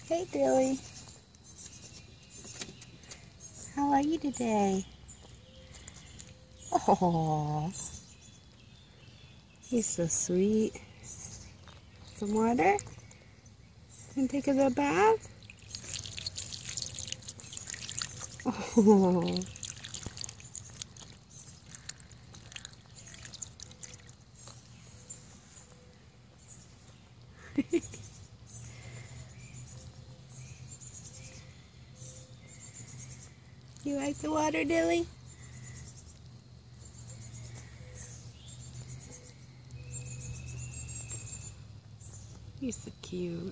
Hey, Billy. How are you today? Oh, he's so sweet. Some water? And take a little bath? Oh. You like the water, Dilly? You're so cute.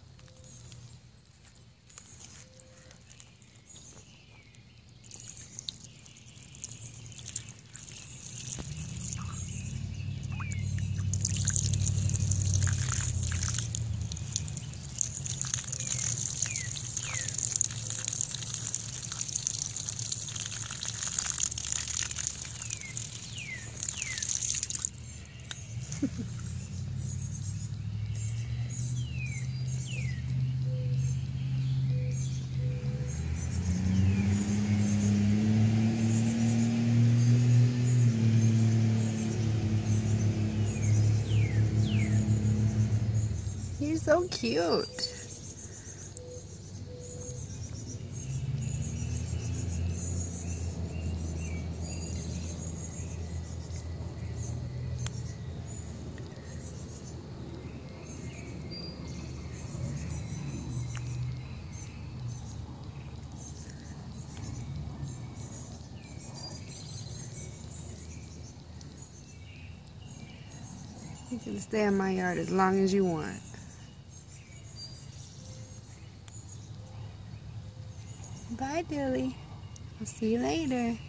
You're so cute. You can stay in my yard as long as you want. Bye, Dilly. I'll see you later.